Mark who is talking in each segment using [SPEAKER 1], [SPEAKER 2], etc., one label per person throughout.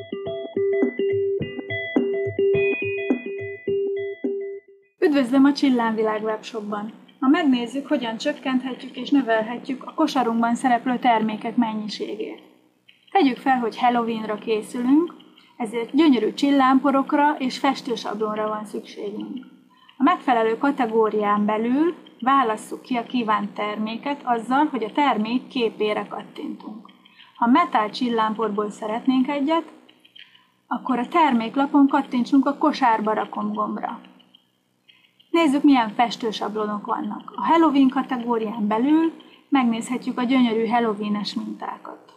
[SPEAKER 1] Üdvözlöm a Csillámvilág webshopban! Ma megnézzük, hogyan csökkenthetjük és növelhetjük a kosarunkban szereplő termékek mennyiségét. Tegyük fel, hogy Halloweenra készülünk, ezért gyönyörű csillámporokra és festősablonra van szükségünk. A megfelelő kategórián belül válasszuk ki a kívánt terméket azzal, hogy a termék képére kattintunk. Ha metál csillámporból szeretnénk egyet, akkor a terméklapon kattintsunk a kosárba rakom gombra. Nézzük, milyen festősablonok vannak. A Halloween kategórián belül megnézhetjük a gyönyörű Halloween-es mintákat.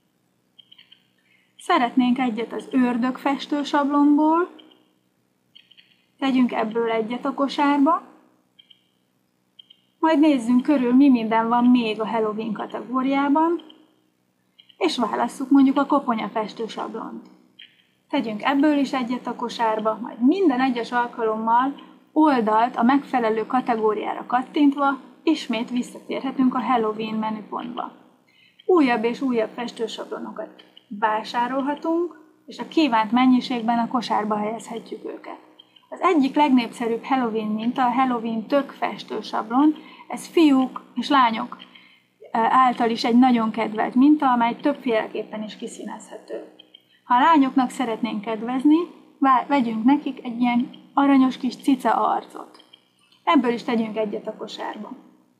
[SPEAKER 1] Szeretnénk egyet az ördög festősablonból, tegyünk ebből egyet a kosárba, majd nézzünk körül, mi minden van még a Halloween kategóriában, és válasszuk mondjuk a koponya festősablont. Tegyünk ebből is egyet a kosárba, majd minden egyes alkalommal oldalt a megfelelő kategóriára kattintva ismét visszatérhetünk a Halloween menüpontba. Újabb és újabb festősablonokat vásárolhatunk, és a kívánt mennyiségben a kosárba helyezhetjük őket. Az egyik legnépszerűbb Halloween minta a Halloween tök festősablon, ez fiúk és lányok által is egy nagyon kedvelt minta, amely többféleképpen is kiszínezhető. Ha a lányoknak szeretnénk kedvezni, vegyünk nekik egy ilyen aranyos kis cica arcot. Ebből is tegyünk egyet a kosárba.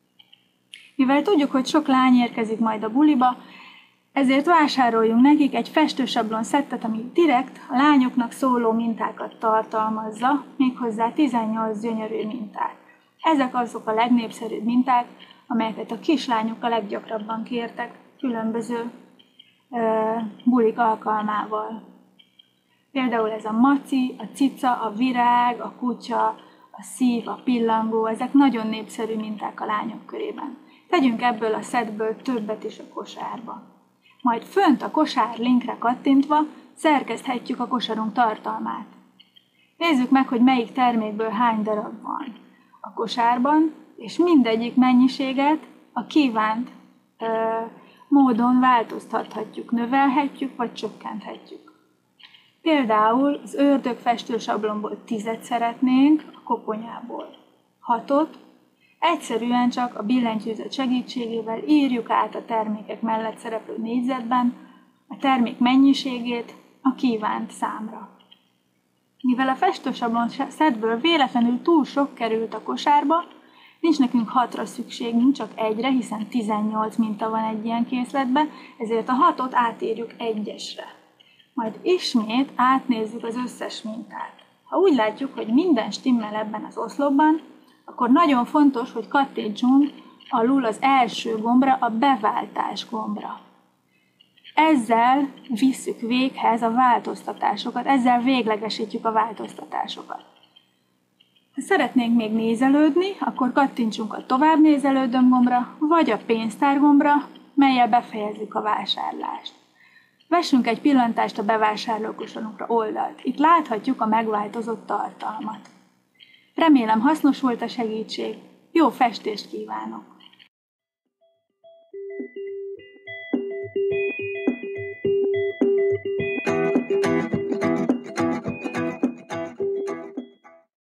[SPEAKER 1] Mivel tudjuk, hogy sok lány érkezik majd a buliba, ezért vásároljunk nekik egy festősablon szettet, ami direkt a lányoknak szóló mintákat tartalmazza, méghozzá 18 gyönyörű mintát. Ezek azok a legnépszerűbb minták, amelyeket a kislányok a leggyakrabban kértek különböző bulik alkalmával. Például ez a maci, a cica, a virág, a kutya, a szív, a pillangó, ezek nagyon népszerű minták a lányok körében. Tegyünk ebből a szettből többet is a kosárba. Majd fönt a kosár linkre kattintva szerkeszthetjük a kosarunk tartalmát. Nézzük meg, hogy melyik termékből hány darab van a kosárban, és mindegyik mennyiséget a kívánt módon változtathatjuk, növelhetjük vagy csökkenthetjük. Például az ördög festősablonból 10-et szeretnénk, a koponyából 6-ot, egyszerűen csak a billentyűzet segítségével írjuk át a termékek mellett szereplő négyzetben a termék mennyiségét a kívánt számra. Mivel a festősablon szettből véletlenül túl sok került a kosárba, nincs nekünk 6-ra szükségünk, csak 1-re, hiszen 18 minta van egy ilyen készletben, ezért a 6-ot átírjuk 1-esre. Majd ismét átnézzük az összes mintát. Ha úgy látjuk, hogy minden stimmel ebben az oszlopban, akkor nagyon fontos, hogy kattintsunk alul az első gombra, a beváltás gombra. Ezzel visszük véghez a változtatásokat, ezzel véglegesítjük a változtatásokat. Ha szeretnénk még nézelődni, akkor kattintsunk a tovább nézelődöm gombra, vagy a pénztár gombra, mellyel befejezzük a vásárlást. Vessünk egy pillantást a bevásárlókosarunkra oldalt. Itt láthatjuk a megváltozott tartalmat. Remélem hasznos volt a segítség, jó festést kívánok!